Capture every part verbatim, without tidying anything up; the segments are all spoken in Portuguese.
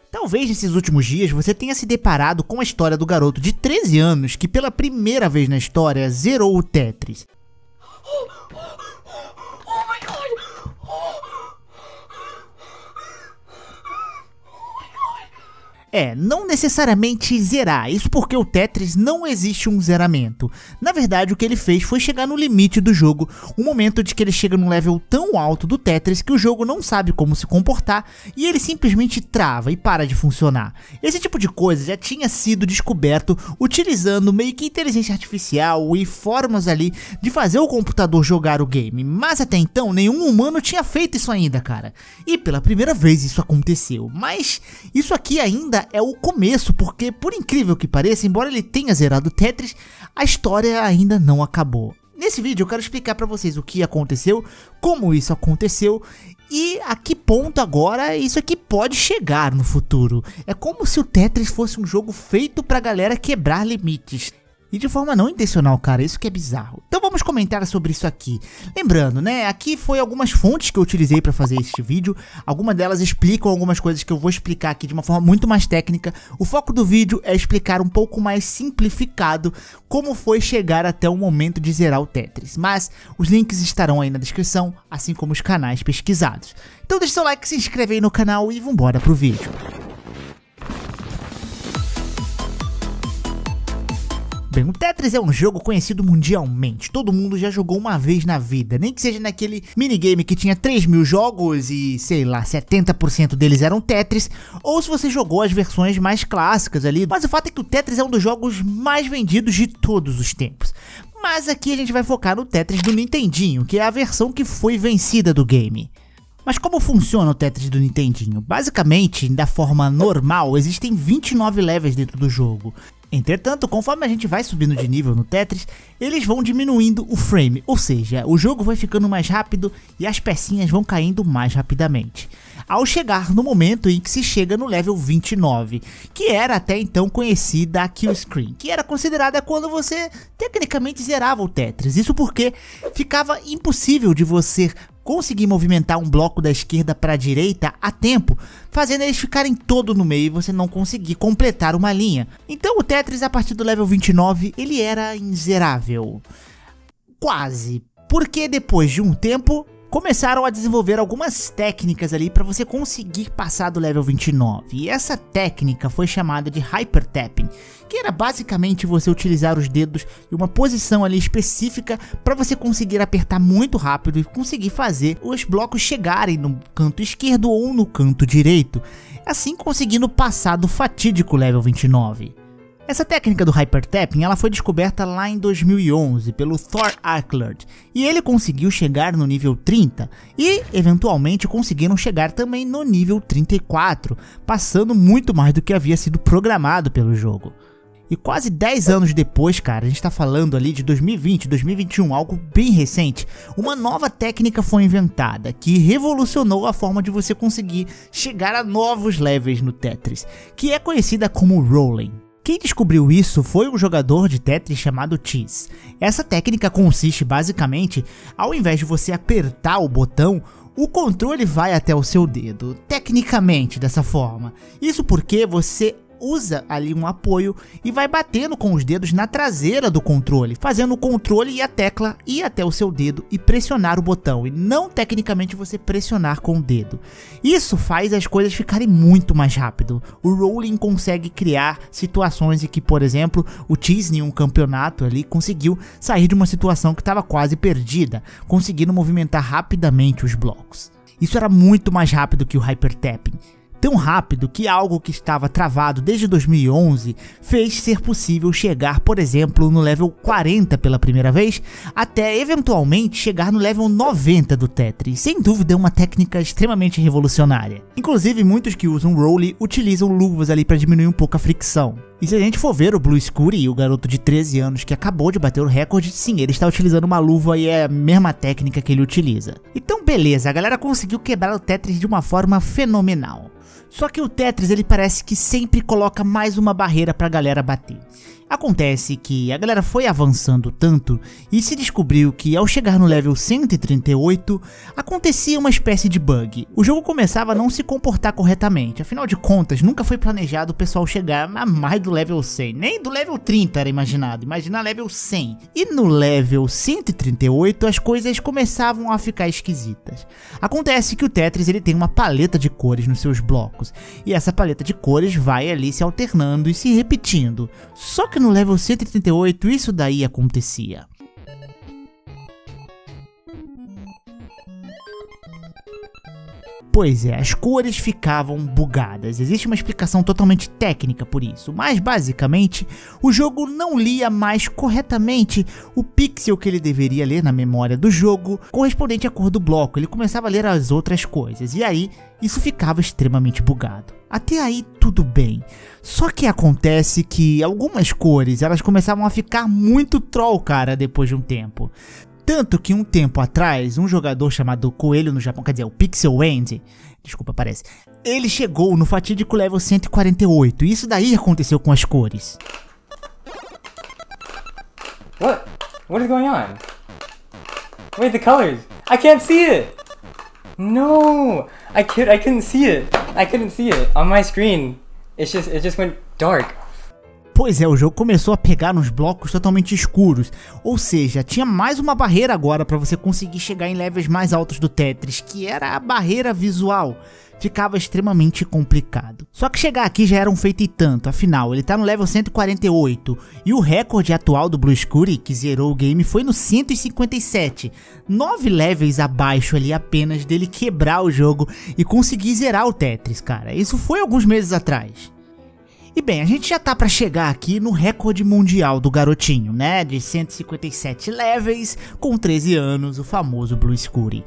Talvez nesses últimos dias você tenha se deparado com a história do garoto de treze anos que pela primeira vez na história zerou o Tetris. É, não necessariamente zerar, isso porque o Tetris não existe um zeramento. Na verdade, o que ele fez foi chegar no limite do jogo, um momento de que ele chega num level tão alto do Tetris que o jogo não sabe como se comportar e ele simplesmente trava e para de funcionar. Esse tipo de coisa já tinha sido descoberto utilizando meio que inteligência artificial e formas ali de fazer o computador jogar o game, mas até então nenhum humano tinha feito isso ainda, cara. E pela primeira vez isso aconteceu, mas isso aqui ainda é o começo, porque por incrível que pareça, embora ele tenha zerado Tetris, a história ainda não acabou. Nesse vídeo eu quero explicar pra vocês o que aconteceu, como isso aconteceu e a que ponto agora isso aqui pode chegar no futuro. É como se o Tetris fosse um jogo feito pra galera quebrar limites. E de forma não intencional, cara, isso que é bizarro. Então vamos comentar sobre isso aqui. Lembrando, né, aqui foi algumas fontes que eu utilizei para fazer este vídeo. Algumas delas explicam algumas coisas que eu vou explicar aqui de uma forma muito mais técnica. O foco do vídeo é explicar um pouco mais simplificado como foi chegar até o momento de zerar o Tetris. Mas os links estarão aí na descrição, assim como os canais pesquisados. Então deixa seu like, se inscreve aí no canal e vambora pro vídeo. Bem, o Tetris é um jogo conhecido mundialmente, todo mundo já jogou uma vez na vida, nem que seja naquele minigame que tinha três mil jogos e, sei lá, setenta por cento deles eram Tetris, ou se você jogou as versões mais clássicas ali, mas o fato é que o Tetris é um dos jogos mais vendidos de todos os tempos. Mas aqui a gente vai focar no Tetris do Nintendinho, que é a versão que foi vencida do game. Mas como funciona o Tetris do Nintendinho? Basicamente, da forma normal, existem vinte e nove levels dentro do jogo. Entretanto, conforme a gente vai subindo de nível no Tetris, eles vão diminuindo o frame, ou seja, o jogo vai ficando mais rápido e as pecinhas vão caindo mais rapidamente. Ao chegar no momento em que se chega no level vinte e nove, que era até então conhecida a Kill Screen, que era considerada quando você tecnicamente zerava o Tetris, isso porque ficava impossível de você conseguir movimentar um bloco da esquerda para a direita a tempo, fazendo eles ficarem todo no meio e você não conseguir completar uma linha. Então o Tetris a partir do level vinte e nove ele era inzerável, quase, porque depois de um tempo começaram a desenvolver algumas técnicas ali para você conseguir passar do level vinte e nove, e essa técnica foi chamada de Hyper Tapping, que era basicamente você utilizar os dedos em uma posição ali específica para você conseguir apertar muito rápido e conseguir fazer os blocos chegarem no canto esquerdo ou no canto direito, assim conseguindo passar do fatídico level vinte e nove. Essa técnica do Hyper Tapping ela foi descoberta lá em dois mil e onze pelo Thor Eichlert e ele conseguiu chegar no nível trinta e eventualmente conseguiram chegar também no nível trinta e quatro, passando muito mais do que havia sido programado pelo jogo. E quase dez anos depois, cara, a gente tá falando ali de dois mil e vinte, dois mil e vinte e um, algo bem recente, uma nova técnica foi inventada que revolucionou a forma de você conseguir chegar a novos levels no Tetris, que é conhecida como Rolling. Quem descobriu isso foi um jogador de Tetris chamado Cheese. Essa técnica consiste basicamente, ao invés de você apertar o botão, o controle vai até o seu dedo, tecnicamente dessa forma. Isso porque você usa ali um apoio e vai batendo com os dedos na traseira do controle, fazendo o controle e a tecla ir até o seu dedo e pressionar o botão, e não tecnicamente você pressionar com o dedo. Isso faz as coisas ficarem muito mais rápido. O Rolling consegue criar situações em que, por exemplo, o Cheese em um campeonato ali conseguiu sair de uma situação que estava quase perdida, conseguindo movimentar rapidamente os blocos. Isso era muito mais rápido que o Hyper Tapping. Tão rápido que algo que estava travado desde dois mil e onze fez ser possível chegar, por exemplo, no level quarenta pela primeira vez, até eventualmente chegar no level noventa do Tetris. Sem dúvida é uma técnica extremamente revolucionária. Inclusive muitos que usam Rolling utilizam luvas ali para diminuir um pouco a fricção. E se a gente for ver o Blue Scurry, o garoto de treze anos que acabou de bater o recorde, sim, ele está utilizando uma luva e é a mesma técnica que ele utiliza. Então beleza, a galera conseguiu quebrar o Tetris de uma forma fenomenal. Só que o Tetris ele parece que sempre coloca mais uma barreira pra galera bater. Acontece que a galera foi avançando tanto e se descobriu que ao chegar no level cento e trinta e oito, acontecia uma espécie de bug. O jogo começava a não se comportar corretamente, afinal de contas nunca foi planejado o pessoal chegar a mais do level cem, nem do level trinta era imaginado, imagina level cem. E no level cento e trinta e oito as coisas começavam a ficar esquisitas. Acontece que o Tetris ele tem uma paleta de cores nos seus blocos, e essa paleta de cores vai ali se alternando e se repetindo, só que no level cento e trinta e oito isso daí acontecia. Pois é, as cores ficavam bugadas, existe uma explicação totalmente técnica por isso, mas basicamente o jogo não lia mais corretamente o pixel que ele deveria ler na memória do jogo correspondente à cor do bloco, ele começava a ler as outras coisas, e aí isso ficava extremamente bugado. Até aí tudo bem, só que acontece que algumas cores elas começavam a ficar muito troll, cara, depois de um tempo. Tanto que um tempo atrás, um jogador chamado Coelho no Japão, quer dizer, o Pixel Andy, desculpa, parece, ele chegou no fatídico level cento e quarenta e oito, e isso daí aconteceu com as cores. What? What is going on? Wait, the colors! I can't see it! No! I could I couldn't see it! I couldn't see it on my screen. It's just it just went dark. Pois é, o jogo começou a pegar nos blocos totalmente escuros, ou seja, tinha mais uma barreira agora para você conseguir chegar em levels mais altos do Tetris, que era a barreira visual. Ficava extremamente complicado. Só que chegar aqui já era um feito e tanto, afinal ele tá no level cento e quarenta e oito, e o recorde atual do Bluescuri, que zerou o game, foi no cento e cinquenta e sete, nove levels abaixo ali apenas dele quebrar o jogo e conseguir zerar o Tetris, cara. Isso foi alguns meses atrás. E bem, a gente já tá pra chegar aqui no recorde mundial do garotinho, né, de cento e cinquenta e sete levels, com treze anos, o famoso Bluescuri.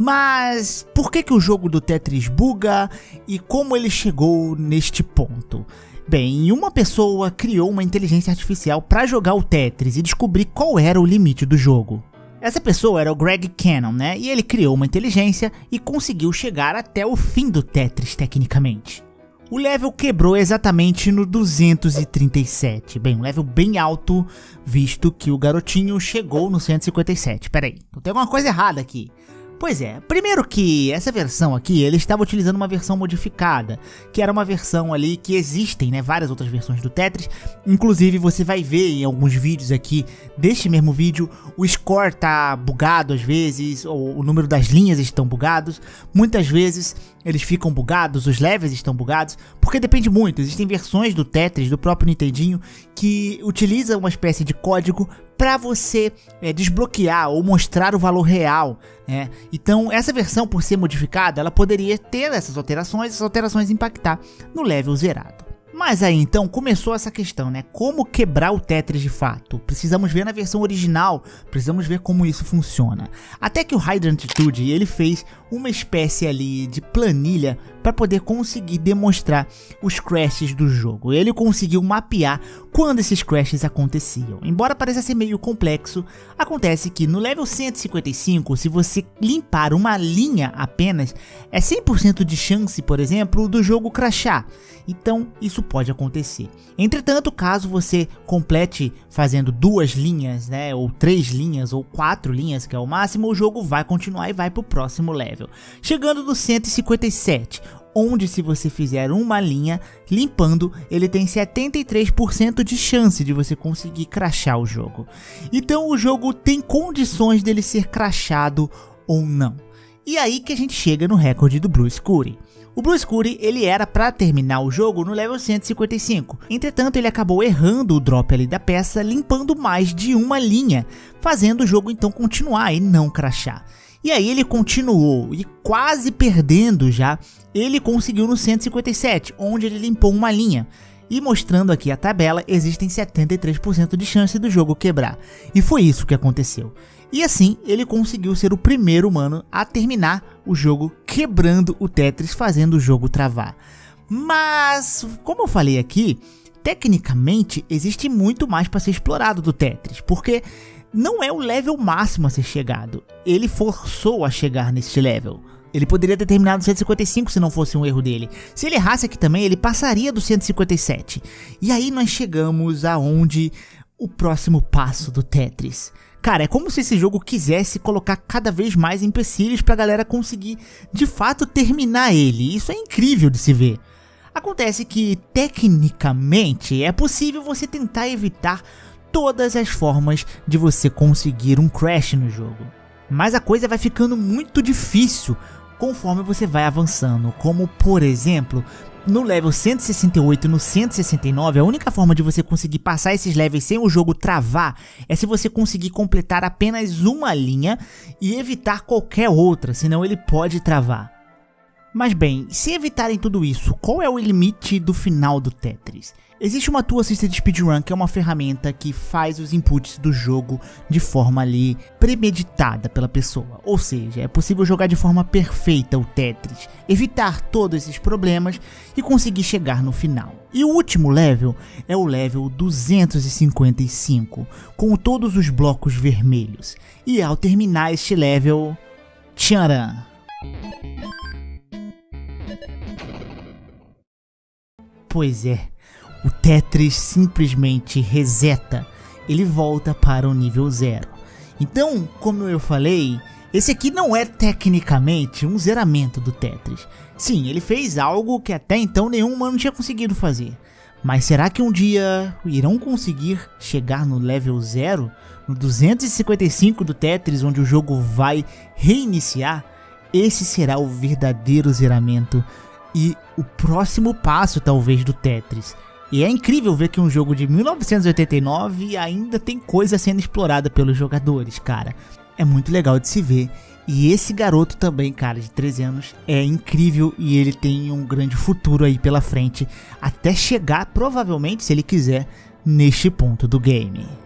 Mas por que que o jogo do Tetris buga e como ele chegou neste ponto? Bem, uma pessoa criou uma inteligência artificial para jogar o Tetris e descobrir qual era o limite do jogo. Essa pessoa era o Greg Cannon, né, e ele criou uma inteligência e conseguiu chegar até o fim do Tetris tecnicamente. O level quebrou exatamente no duzentos e trinta e sete, bem, um level bem alto, visto que o garotinho chegou no cento e cinquenta e sete, peraí, tem alguma coisa errada aqui. Pois é, primeiro que essa versão aqui, ele estava utilizando uma versão modificada, que era uma versão ali que existem, né, várias outras versões do Tetris, inclusive você vai ver em alguns vídeos aqui, deste mesmo vídeo, o score tá bugado às vezes, ou o número das linhas estão bugados, muitas vezes eles ficam bugados, os levels estão bugados, porque depende muito, existem versões do Tetris, do próprio Nintendinho, que utilizam uma espécie de código para você é, desbloquear ou mostrar o valor real, né? Então essa versão, por ser modificada, ela poderia ter essas alterações, essas alterações impactar no level zerado. Mas aí então começou essa questão, né? Como quebrar o Tetris de fato? Precisamos ver na versão original, precisamos ver como isso funciona. Até que o Hydrantitude, ele fez uma espécie ali de planilha para poder conseguir demonstrar os crashes do jogo. Ele conseguiu mapear quando esses crashes aconteciam. Embora pareça ser meio complexo, acontece que no level cento e cinquenta e cinco, se você limpar uma linha apenas, é cem por cento de chance, por exemplo, do jogo crashar. Então isso pode acontecer. Entretanto, caso você complete fazendo duas linhas, né, ou três linhas, ou quatro linhas, que é o máximo, o jogo vai continuar e vai para o próximo level. Chegando no cento e cinquenta e sete, onde se você fizer uma linha limpando, ele tem setenta e três por cento de chance de você conseguir crashar o jogo. Então o jogo tem condições dele ser crashado ou não. E aí que a gente chega no recorde do Bluescuri. O Bluescuri, ele era para terminar o jogo no level cento e cinquenta e cinco, entretanto ele acabou errando o drop ali da peça, limpando mais de uma linha, fazendo o jogo então continuar e não crashar. E aí ele continuou e quase perdendo já, ele conseguiu no cento e cinquenta e sete, onde ele limpou uma linha. E mostrando aqui a tabela, existem setenta e três por cento de chance do jogo quebrar. E foi isso que aconteceu. E assim, ele conseguiu ser o primeiro humano a terminar o jogo quebrando o Tetris, fazendo o jogo travar. Mas, como eu falei aqui, tecnicamente existe muito mais para ser explorado do Tetris, porque não é o level máximo a ser chegado, ele forçou a chegar nesse level, Ele poderia ter terminado no cento e cinquenta e cinco se não fosse um erro dele. Se ele errasse aqui também, ele passaria do cento e cinquenta e sete. E aí nós chegamos aonde o próximo passo do Tetris. Cara, é como se esse jogo quisesse colocar cada vez mais empecilhos pra galera conseguir de fato terminar ele. Isso é incrível de se ver. Acontece que, tecnicamente, é possível você tentar evitar todas as formas de você conseguir um crash no jogo. Mas a coisa vai ficando muito difícil conforme você vai avançando, como por exemplo, no level cento e sessenta e oito e no cento e sessenta e nove, a única forma de você conseguir passar esses levels sem o jogo travar é se você conseguir completar apenas uma linha e evitar qualquer outra, senão ele pode travar. Mas bem, se evitarem tudo isso, qual é o limite do final do Tetris? Existe uma Tool Assisted Speedrun, que é uma ferramenta que faz os inputs do jogo de forma ali premeditada pela pessoa. Ou seja, é possível jogar de forma perfeita o Tetris, evitar todos esses problemas e conseguir chegar no final. E o último level é o level duzentos e cinquenta e cinco, com todos os blocos vermelhos. E ao terminar este level, tcharam! Pois é, o Tetris simplesmente reseta, ele volta para o nível zero. Então, como eu falei, esse aqui não é tecnicamente um zeramento do Tetris. Sim, ele fez algo que até então nenhum humano tinha conseguido fazer. Mas será que um dia irão conseguir chegar no level zero? No duzentos e cinquenta e cinco do Tetris, onde o jogo vai reiniciar? Esse será o verdadeiro zeramento e o próximo passo talvez do Tetris. E é incrível ver que um jogo de mil novecentos e oitenta e nove ainda tem coisa sendo explorada pelos jogadores, cara. É muito legal de se ver. E esse garoto também, cara, de treze anos, é incrível e ele tem um grande futuro aí pela frente, até chegar, provavelmente, se ele quiser, neste ponto do game.